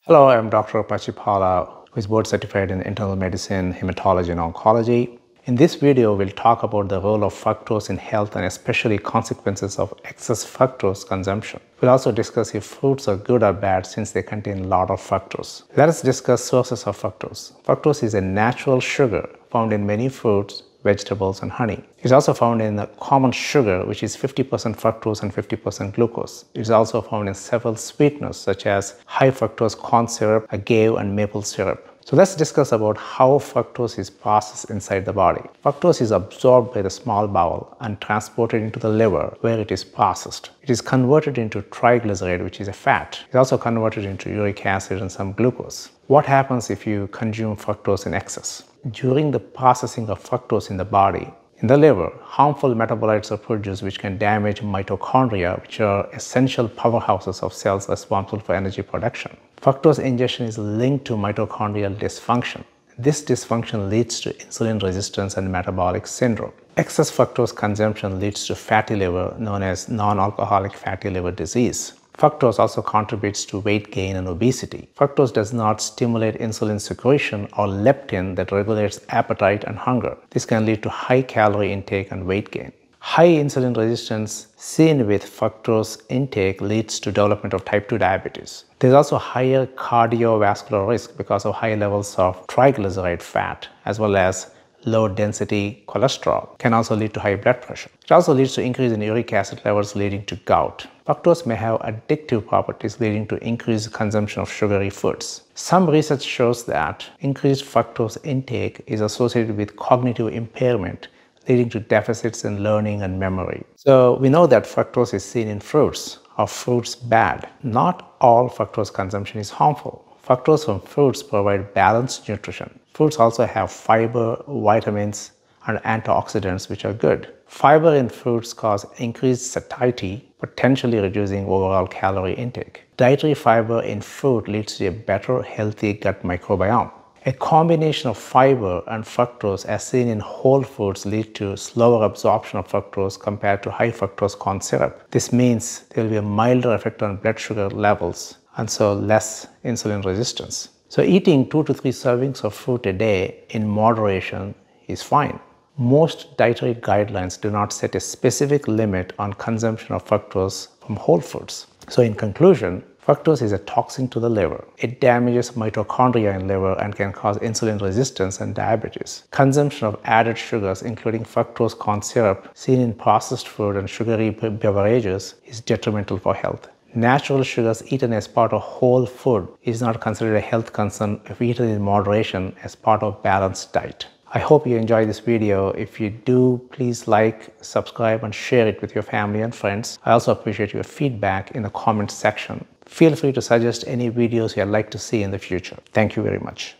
Hello, I'm Dr. Pachipala, who is board certified in internal medicine, hematology, and oncology. In this video, we'll talk about the role of fructose in health and especially consequences of excess fructose consumption. We'll also discuss if fruits are good or bad since they contain a lot of fructose. Let us discuss sources of fructose. Fructose is a natural sugar found in many fruits, vegetables, and honey. It's also found in the common sugar, which is 50% fructose and 50% glucose. It's also found in several sweeteners such as high fructose corn syrup, agave, and maple syrup. So let's discuss about how fructose is processed inside the body. Fructose is absorbed by the small bowel and transported into the liver where it is processed. It is converted into triglyceride, which is a fat. It's also converted into uric acid and some glucose. What happens if you consume fructose in excess? During the processing of fructose in the body, in the liver, harmful metabolites are produced which can damage mitochondria, which are essential powerhouses of cells responsible for energy production. Fructose ingestion is linked to mitochondrial dysfunction. This dysfunction leads to insulin resistance and metabolic syndrome. Excess fructose consumption leads to fatty liver, known as non-alcoholic fatty liver disease. Fructose also contributes to weight gain and obesity. Fructose does not stimulate insulin secretion or leptin that regulates appetite and hunger. This can lead to high calorie intake and weight gain. High insulin resistance seen with fructose intake leads to development of type 2 diabetes. There is also higher cardiovascular risk because of high levels of triglyceride fat as well as low density cholesterol can also lead to high blood pressure. It also leads to increase in uric acid levels leading to gout. Fructose may have addictive properties leading to increased consumption of sugary foods. Some research shows that increased fructose intake is associated with cognitive impairment leading to deficits in learning and memory. So we know that fructose is seen in fruits. Are fruits bad? Not all fructose consumption is harmful. Fructose from fruits provide balanced nutrition. Fruits also have fiber, vitamins, and antioxidants which are good. Fiber in fruits cause increased satiety, potentially reducing overall calorie intake. Dietary fiber in fruit leads to a better, healthy gut microbiome. A combination of fiber and fructose as seen in whole foods lead to slower absorption of fructose compared to high fructose corn syrup. This means there will be a milder effect on blood sugar levels and so less insulin resistance. So eating 2 to 3 servings of fruit a day in moderation is fine. Most dietary guidelines do not set a specific limit on consumption of fructose from whole foods. So in conclusion, fructose is a toxin to the liver. It damages mitochondria in liver and can cause insulin resistance and diabetes. Consumption of added sugars, including fructose corn syrup, seen in processed food and sugary beverages, is detrimental for health. Natural sugars eaten as part of whole food is not considered a health concern if eaten in moderation as part of balanced diet. I hope you enjoyed this video. If you do, please like, subscribe, and share it with your family and friends. I also appreciate your feedback in the comments section. Feel free to suggest any videos you'd like to see in the future. Thank you very much.